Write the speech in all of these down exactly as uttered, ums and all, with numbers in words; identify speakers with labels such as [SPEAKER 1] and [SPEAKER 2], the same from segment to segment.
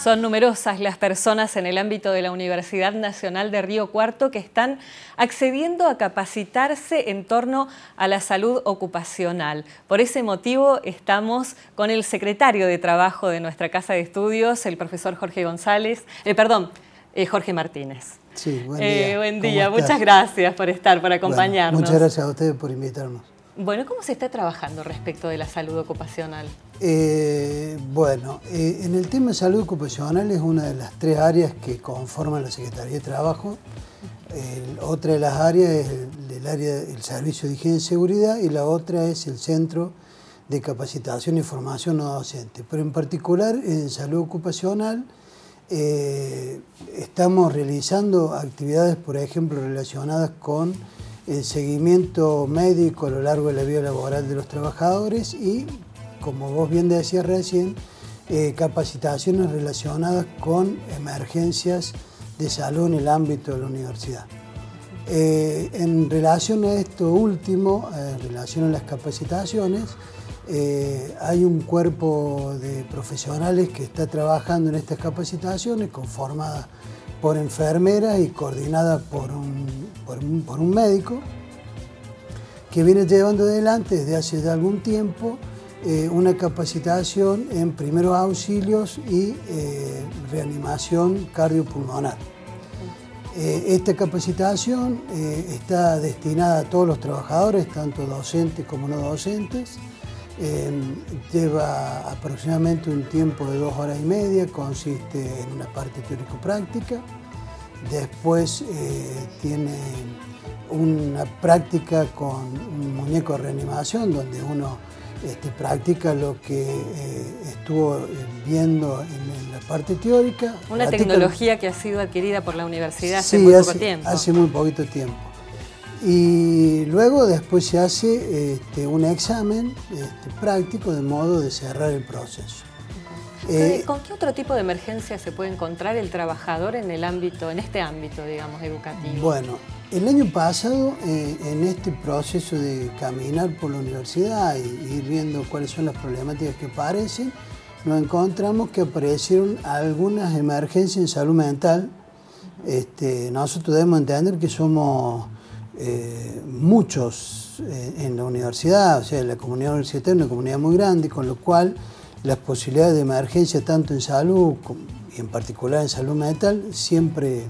[SPEAKER 1] Son numerosas las personas en el ámbito de la Universidad Nacional de Río Cuarto que están accediendo a capacitarse en torno a la salud ocupacional. Por ese motivo estamos con el secretario de Trabajo de nuestra Casa de Estudios, el profesor Jorge González, eh, perdón, eh, Jorge Martínez.
[SPEAKER 2] Sí, buen día.
[SPEAKER 1] Eh, buen día, muchas gracias por estar, por acompañarnos.
[SPEAKER 2] Bueno, muchas gracias a ustedes por invitarnos.
[SPEAKER 1] Bueno, ¿cómo se está trabajando respecto de la salud ocupacional?
[SPEAKER 2] Eh, bueno, eh, en el tema de salud ocupacional es una de las tres áreas que conforman la Secretaría de Trabajo. El, otra de las áreas es el, el área del Servicio de Higiene y Seguridad y la otra es el Centro de Capacitación y Formación no docente. Pero en particular en salud ocupacional eh, estamos realizando actividades, por ejemplo, relacionadas con el seguimiento médico a lo largo de la vida laboral de los trabajadores y, como vos bien decías recién, eh, capacitaciones relacionadas con emergencias de salud en el ámbito de la universidad. Eh, en relación a esto último, en relación a las capacitaciones, eh, hay un cuerpo de profesionales que está trabajando en estas capacitaciones, conformada por enfermeras y coordinada por un, por, un, por un médico que viene llevando adelante desde hace ya algún tiempo eh, una capacitación en primeros auxilios y eh, reanimación cardiopulmonar. Eh, esta capacitación eh, está destinada a todos los trabajadores, tanto docentes como no docentes. Eh, lleva aproximadamente un tiempo de dos horas y media, consiste en una parte teórico-práctica, después eh, tiene una práctica con un muñeco de reanimación donde uno este, practica lo que eh, estuvo viendo en, en la parte teórica.
[SPEAKER 1] Una
[SPEAKER 2] practica,
[SPEAKER 1] tecnología que ha sido adquirida por la universidad hace
[SPEAKER 2] sí,
[SPEAKER 1] muy
[SPEAKER 2] hace,
[SPEAKER 1] poco tiempo. hace
[SPEAKER 2] muy poquito tiempo. Y luego después se hace este, un examen este, práctico de modo de cerrar el proceso.
[SPEAKER 1] Eh, ¿Con qué otro tipo de emergencia se puede encontrar el trabajador en el ámbito, en este ámbito, digamos, educativo?
[SPEAKER 2] Bueno, el año pasado, eh, en este proceso de caminar por la universidad y ir viendo cuáles son las problemáticas que aparecen, nos encontramos que aparecieron algunas emergencias en salud mental. Este, nosotros debemos entender que somos Eh, muchos eh, en la universidad, o sea, la comunidad universitaria es una comunidad muy grande, con lo cual las posibilidades de emergencia tanto en salud y en particular en salud mental siempre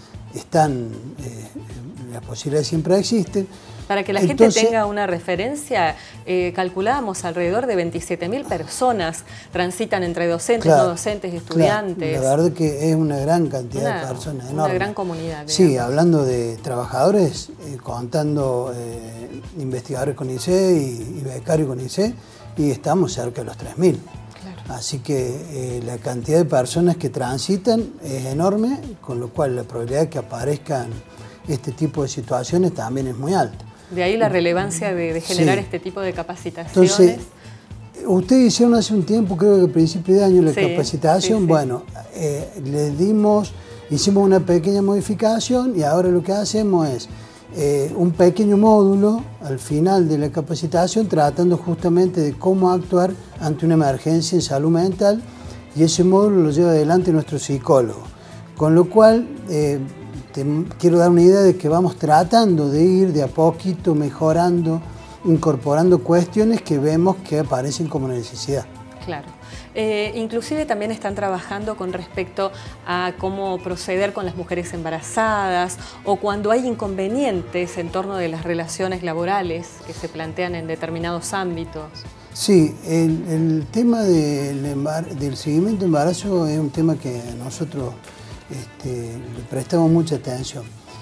[SPEAKER 2] están, eh, las posibilidades siempre existen.
[SPEAKER 1] Para que la
[SPEAKER 2] Entonces,
[SPEAKER 1] gente tenga una referencia, eh, calculábamos alrededor de veintisiete mil personas transitan entre docentes,
[SPEAKER 2] claro,
[SPEAKER 1] no docentes, estudiantes.
[SPEAKER 2] Claro, la verdad que es una gran cantidad
[SPEAKER 1] una,
[SPEAKER 2] de personas,
[SPEAKER 1] una
[SPEAKER 2] enorme.
[SPEAKER 1] gran comunidad.
[SPEAKER 2] Sí,
[SPEAKER 1] digamos.
[SPEAKER 2] hablando de trabajadores, eh, contando eh, investigadores con I C E y, y becarios con I C E, y estamos cerca de los tres mil. Claro. Así que eh, la cantidad de personas que transitan es enorme, con lo cual la probabilidad de que aparezcan este tipo de situaciones también es muy alta.
[SPEAKER 1] De ahí la relevancia de, de generar sí. este tipo de capacitaciones.
[SPEAKER 2] Entonces, ustedes hicieron hace un tiempo, creo que a principios de año, la sí, capacitación. Sí, sí. Bueno, eh, le dimos, hicimos una pequeña modificación y ahora lo que hacemos es eh, un pequeño módulo al final de la capacitación tratando justamente de cómo actuar ante una emergencia en salud mental, y ese módulo lo lleva adelante nuestro psicólogo. Con lo cual, eh, Te quiero dar una idea de que vamos tratando de ir de a poquito mejorando, incorporando cuestiones que vemos que aparecen como necesidad.
[SPEAKER 1] Claro. Eh, inclusive también están trabajando con respecto a cómo proceder con las mujeres embarazadas o cuando hay inconvenientes en torno de las relaciones laborales que se plantean en determinados ámbitos.
[SPEAKER 2] Sí, el, el tema del, del seguimiento de embarazo es un tema que nosotros Este, le prestamos mucha atención.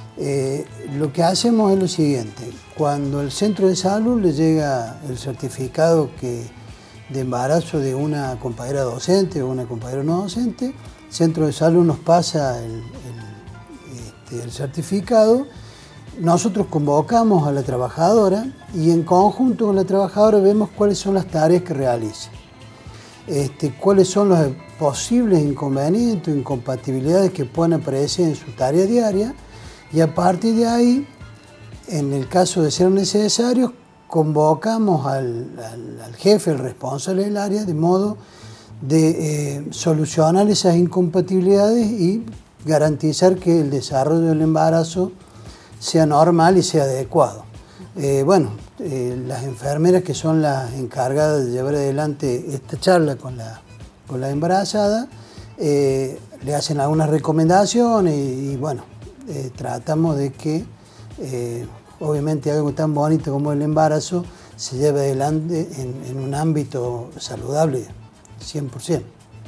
[SPEAKER 2] Eh, lo que hacemos es lo siguiente: cuando el centro de salud le llega el certificado que, de embarazo de una compañera docente o una compañera no docente, el centro de salud nos pasa el, el, este, el certificado, nosotros convocamos a la trabajadora y en conjunto con la trabajadora vemos cuáles son las tareas que realiza. Este, cuáles son los posibles inconvenientes o incompatibilidades que pueden aparecer en su tarea diaria, y a partir de ahí, en el caso de ser necesario, convocamos al, al, al jefe, el responsable del área, de modo de eh, solucionar esas incompatibilidades y garantizar que el desarrollo del embarazo sea normal y sea adecuado. Eh, bueno, eh, las enfermeras que son las encargadas de llevar adelante esta charla con la, con la embarazada, eh, le hacen algunas recomendaciones y, y bueno, eh, tratamos de que eh, obviamente algo tan bonito como el embarazo se lleve adelante en, en un ámbito saludable, cien por ciento.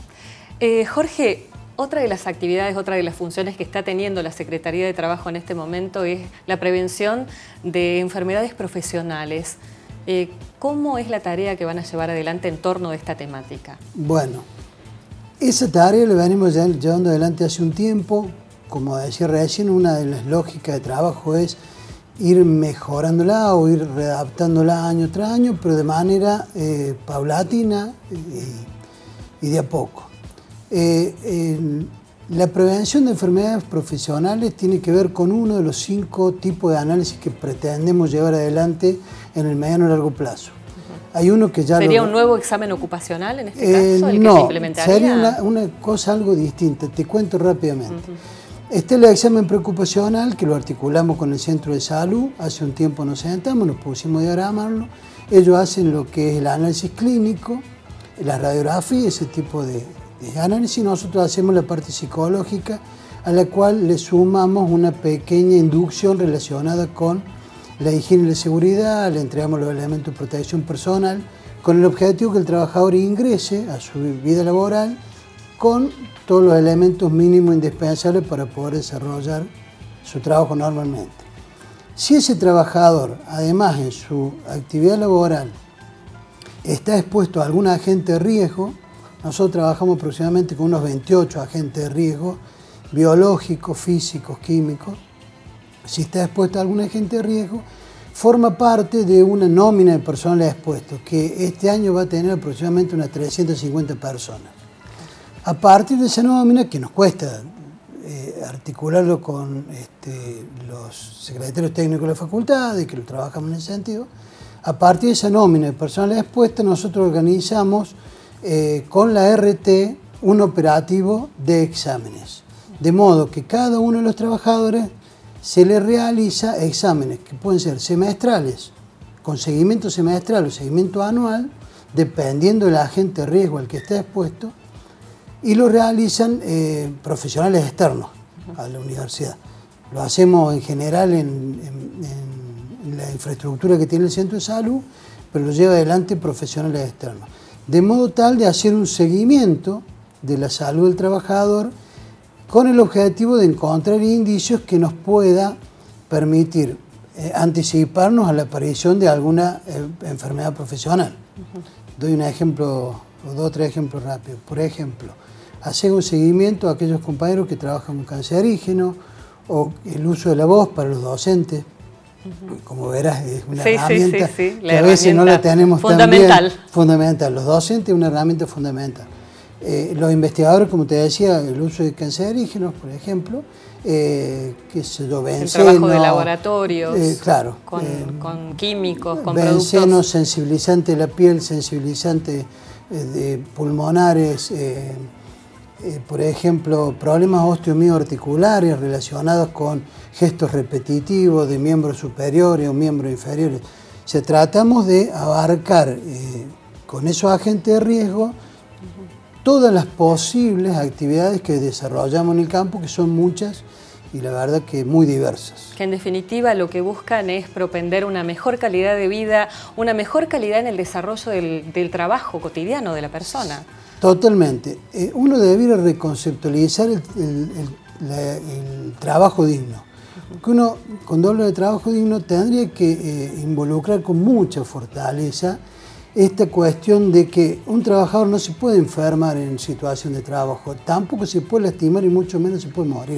[SPEAKER 1] Eh, Jorge, otra de las actividades, otra de las funciones que está teniendo la Secretaría de Trabajo en este momento es la prevención de enfermedades profesionales. Eh, ¿Cómo es la tarea que van a llevar adelante en torno a esta temática?
[SPEAKER 2] Bueno, esa tarea la venimos llevando adelante hace un tiempo. Como decía recién, una de las lógicas de trabajo es ir mejorándola o ir readaptándola año tras año, pero de manera eh, paulatina y, y de a poco. Eh, eh, la prevención de enfermedades profesionales tiene que ver con uno de los cinco tipos de análisis que pretendemos llevar adelante en el mediano y largo plazo. Uh-huh. Hay uno que ya
[SPEAKER 1] ¿Sería
[SPEAKER 2] lo,
[SPEAKER 1] un nuevo examen ocupacional en este
[SPEAKER 2] eh,
[SPEAKER 1] caso, el
[SPEAKER 2] no,
[SPEAKER 1] que se implementaría?
[SPEAKER 2] Sería una, una cosa algo distinta, te cuento rápidamente.
[SPEAKER 1] Uh-huh.
[SPEAKER 2] Este es el examen preocupacional que lo articulamos con el Centro de Salud. Hace un tiempo nos sentamos, nos pusimos a diagramarlo. Ellos hacen lo que es el análisis clínico, la radiografía, ese tipo de, de análisis. Nosotros hacemos la parte psicológica, a la cual le sumamos una pequeña inducción relacionada con la higiene y la seguridad, le entregamos los elementos de protección personal, con el objetivo que el trabajador ingrese a su vida laboral con todos los elementos mínimos indispensables para poder desarrollar su trabajo normalmente. Si ese trabajador, además en su actividad laboral, está expuesto a algún agente de riesgo, nosotros trabajamos aproximadamente con unos veintiocho agentes de riesgo, biológicos, físicos, químicos. Si está expuesto a algún agente de riesgo, forma parte de una nómina de personal expuestos, que este año va a tener aproximadamente unas trescientas cincuenta personas. A partir de esa nómina, que nos cuesta eh, articularlo con este, los secretarios técnicos de la facultad, y que lo trabajamos en ese sentido, a partir de esa nómina de personal expuesta, nosotros organizamos eh, con la R T un operativo de exámenes. De modo que cada uno de los trabajadores se le realiza exámenes que pueden ser semestrales, con seguimiento semestral o seguimiento anual, dependiendo del agente de riesgo al que esté expuesto, y lo realizan eh, profesionales externos a la universidad. Lo hacemos en general en, en, en la infraestructura que tiene el centro de salud, pero lo lleva adelante profesionales externos. De modo tal de hacer un seguimiento de la salud del trabajador con el objetivo de encontrar indicios que nos pueda permitir eh, anticiparnos a la aparición de alguna eh, enfermedad profesional. Uh-huh. Doy un ejemplo, o dos o tres ejemplos rápidos. Por ejemplo, hacer un seguimiento a aquellos compañeros que trabajan con cancerígeno o el uso de la voz para los docentes. Uh-huh. Como verás, es una
[SPEAKER 1] sí,
[SPEAKER 2] herramienta
[SPEAKER 1] sí, sí, sí. La
[SPEAKER 2] que a veces no la tenemos
[SPEAKER 1] fundamental.
[SPEAKER 2] tan bien. Fundamental. Los docentes es una herramienta fundamental. Eh, los investigadores, como te decía, el uso de cancerígenos, por ejemplo, eh, qué sé yo, benceno,
[SPEAKER 1] el trabajo de laboratorios,
[SPEAKER 2] eh, claro,
[SPEAKER 1] con,
[SPEAKER 2] eh,
[SPEAKER 1] con químicos, con
[SPEAKER 2] benceno,
[SPEAKER 1] productos.
[SPEAKER 2] sensibilizante de la piel, sensibilizante eh, de pulmonares, eh, eh, por ejemplo, problemas osteomioarticulares relacionados con gestos repetitivos de miembros superiores o miembros inferiores. O sea, tratamos de abarcar eh, con esos agentes de riesgo todas las posibles actividades que desarrollamos en el campo, que son muchas y la verdad que muy diversas.
[SPEAKER 1] Que en definitiva lo que buscan es propender una mejor calidad de vida, una mejor calidad en el desarrollo del, del trabajo cotidiano de la persona.
[SPEAKER 2] Totalmente. Eh, uno debería reconceptualizar el, el, el, la, el trabajo digno. Que uno, cuando habla de trabajo digno, tendría que eh, involucrar con mucha fortaleza esta cuestión de que un trabajador no se puede enfermar en situación de trabajo, tampoco se puede lastimar y mucho menos se puede morir.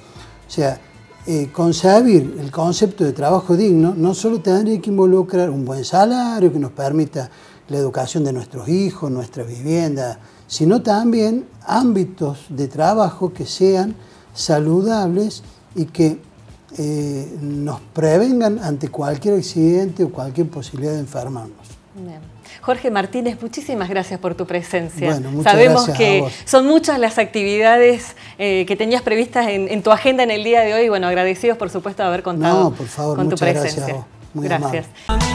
[SPEAKER 2] O sea, eh, concebir el concepto de trabajo digno no solo tendría que involucrar un buen salario que nos permita la educación de nuestros hijos, nuestra vivienda, sino también ámbitos de trabajo que sean saludables y que eh, nos prevengan ante cualquier accidente o cualquier posibilidad de enfermarnos.
[SPEAKER 1] Bien. Jorge Martínez, muchísimas gracias por tu presencia.
[SPEAKER 2] Bueno, muchas
[SPEAKER 1] Sabemos
[SPEAKER 2] gracias
[SPEAKER 1] que
[SPEAKER 2] a vos.
[SPEAKER 1] son muchas las actividades eh, que tenías previstas en, en tu agenda en el día de hoy. Bueno, agradecidos por supuesto de haber contado
[SPEAKER 2] no, por favor,
[SPEAKER 1] con tu
[SPEAKER 2] muchas
[SPEAKER 1] presencia.
[SPEAKER 2] Gracias a vos. Muy
[SPEAKER 1] gracias.
[SPEAKER 2] amable.